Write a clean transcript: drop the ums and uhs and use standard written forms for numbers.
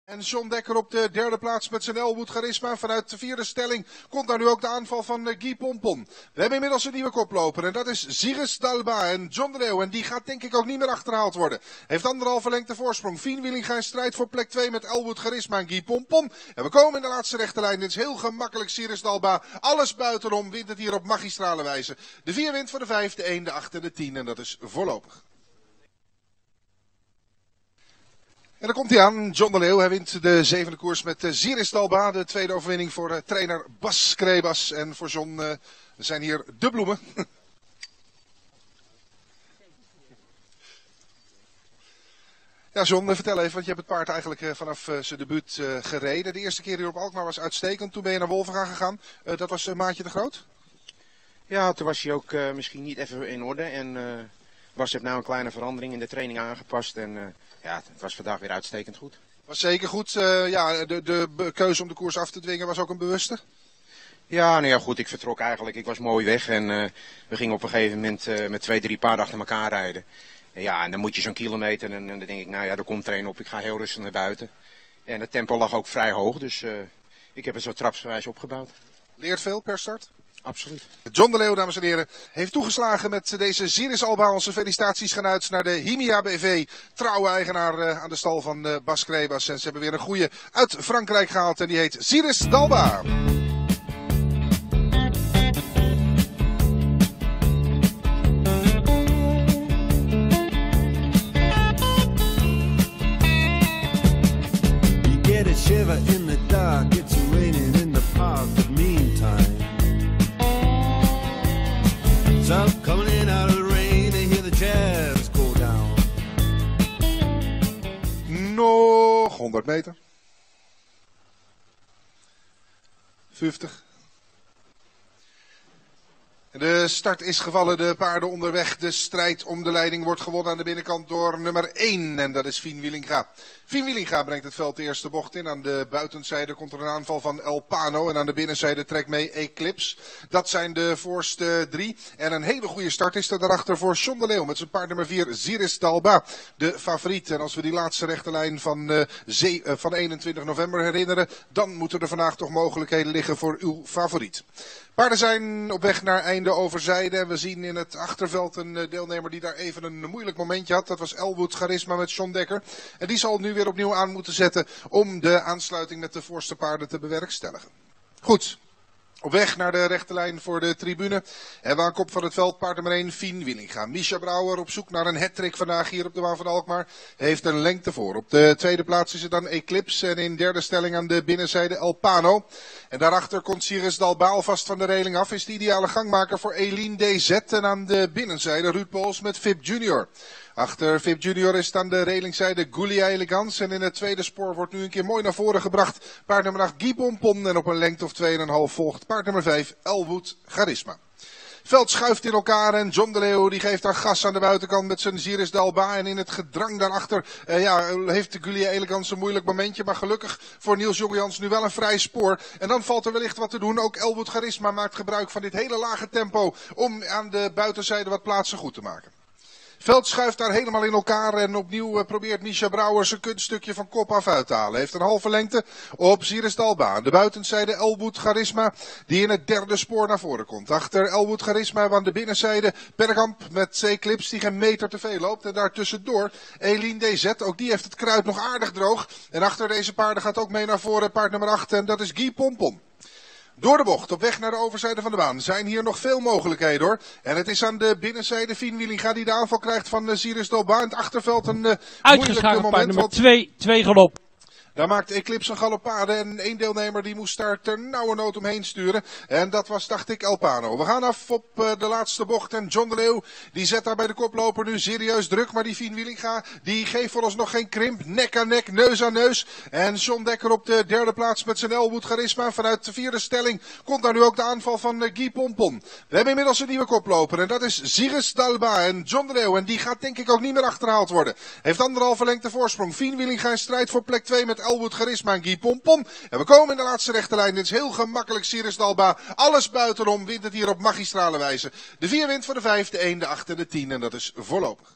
En John Dekker op de derde plaats met zijn Elwood Charisma. Vanuit de vierde stelling komt daar nu ook de aanval van Guy Pompon. We hebben inmiddels een nieuwe koploper en dat is Ziris Dalba. En John de Leeuw, en die gaat denk ik ook niet meer achterhaald worden. Heeft anderhalve lengte voorsprong. Fien Wielinga in strijd voor plek 2 met Elwood Charisma en Guy Pompon. En we komen in de laatste rechte lijn. Dit is heel gemakkelijk Ziris Dalba. Alles buitenom wint het hier op magistrale wijze. De 4 wint voor de 5, de 1, de 8 en de 10 en dat is voorlopig. En dan komt hij aan, John de Leeuw. Hij wint de zevende koers met Ziris Dalba. De tweede overwinning voor trainer Bas Krebas. En voor John zijn hier de bloemen. Ja, John, vertel even, want je hebt het paard eigenlijk vanaf zijn debuut gereden. De eerste keer hier op Alkmaar was uitstekend. Toen ben je naar Wolvenga gegaan. Dat was een maatje te groot? Ja, toen was hij ook misschien niet even in orde. En Bas heeft nou een kleine verandering in de training aangepast. En ja, het was vandaag weer uitstekend goed. Was zeker goed. Ja, de keuze om de koers af te dwingen was ook een bewuste? Ja, nou ja, goed. Ik vertrok eigenlijk. Ik was mooi weg. En we gingen op een gegeven moment met 2, 3 paarden achter elkaar rijden. En ja, en dan moet je zo'n kilometer. En dan denk ik, nou ja, er komt er een op. Ik ga heel rustig naar buiten. En het tempo lag ook vrij hoog. Dus ik heb het zo trapsgewijs opgebouwd. Leert veel per start? Absoluut. John de Leeuw, dames en heren, heeft toegeslagen met deze Ziris Dalba. Onze felicitaties gaan uit naar de Himia BV. Trouwe eigenaar aan de stal van Bas Krebas. En ze hebben weer een goeie uit Frankrijk gehaald. En die heet Ziris Dalba. You get a shiver in the dark. It's raining in the park. But meantime, sun coming in out of the rain, they hear the jazz go down. Nog 100 meter. 50. De start is gevallen, de paarden onderweg. De strijd om de leiding wordt gewonnen aan de binnenkant door nummer 1. En dat is Fien Wielinga. Fien Wielinga brengt het veld de eerste bocht in. Aan de buitenzijde komt er een aanval van El Pano. En aan de binnenzijde trekt mee Eclipse. Dat zijn de voorste 3. En een hele goede start is er daarachter voor John de Leeuw. Met zijn paard nummer 4, Ziris Dalba. De favoriet. En als we die laatste rechte lijn van 21 november herinneren. Dan moeten er vandaag toch mogelijkheden liggen voor uw favoriet. Paarden zijn op weg naar einde overzijde. En we zien in het achterveld een deelnemer die daar even een moeilijk momentje had. Dat was Elwood Charisma met John Dekker. En die zal nu weer opnieuw aan moeten zetten om de aansluiting met de voorste paarden te bewerkstelligen. Goed. Op weg naar de rechte lijn voor de tribune. En aan kop van het veld paard nummer 1, Fien Wielinga. Misha Brouwer op zoek naar een hattrick vandaag hier op de baan van Alkmaar. Heeft een lengte voor. Op de tweede plaats is het dan Eclipse. En in derde stelling aan de binnenzijde El Pano. En daarachter komt Ziris Dalba alvast van de reling af. Is de ideale gangmaker voor Eline DZ. En aan de binnenzijde Ruud Pols met Vip Junior. Achter Vip Junior is aan de relingzijde Goulia Elegance. En in het tweede spoor wordt nu een keer mooi naar voren gebracht. Paard nummer 8 Guy Pompon. En op een lengte of 2,5 volgt paard nummer 5 Elwood Charisma. Veld schuift in elkaar en John de Leeuw die geeft daar gas aan de buitenkant met zijn Ziris Dalba. En in het gedrang daarachter heeft de Goulia Elegance een moeilijk momentje. Maar gelukkig voor Niels Jongjans nu wel een vrij spoor. En dan valt er wellicht wat te doen. Ook Elwood Charisma maakt gebruik van dit hele lage tempo om aan de buitenzijde wat plaatsen goed te maken. Veld schuift daar helemaal in elkaar en opnieuw probeert Misha Brouwer zijn kunststukje van kop af uit te halen. Heeft een halve lengte op Ziris Dalba. Aan de buitenzijde Elwood Charisma die in het derde spoor naar voren komt. Achter Elwood Charisma aan de binnenzijde Perkamp met Eclipse die geen meter te veel loopt. En daartussendoor Eline DZ, ook die heeft het kruid nog aardig droog. En achter deze paarden gaat ook mee naar voren paard nummer 8 en dat is Guy Pompon. Door de bocht, op weg naar de overzijde van de baan, zijn hier nog veel mogelijkheden hoor. En het is aan de binnenzijde Fien Wielinga die de aanval krijgt van Ziris Dalba. In het achterveld een moeilijk moment. Nummer 2 galop. Daar maakt Eclipse een galopade en één deelnemer die moest daar ternauwernood omheen sturen. En dat was, dacht ik, El Pano. We gaan af op de laatste bocht en John de Leeuw die zet daar bij de koploper nu serieus druk. Maar die Fien Wielinga die geeft vooralsnog geen krimp. Nek aan nek, neus aan neus. En John Dekker op de derde plaats met zijn Elwood Charisma. Vanuit de vierde stelling komt daar nu ook de aanval van Guy Pompon. We hebben inmiddels een nieuwe koploper en dat is Ziris Dalba. En John de Leeuw, en die gaat denk ik ook niet meer achterhaald worden. Heeft anderhalve lengte voorsprong. Fien Wielinga in strijd voor plek 2 met Elwood Charisma en Guy Pompon. En we komen in de laatste rechte lijn. Dit is heel gemakkelijk Ziris Dalba. Alles buitenom wint het hier op magistrale wijze. De 4 wint voor de 5, de 1, de 8 en de 10 en dat is voorlopig.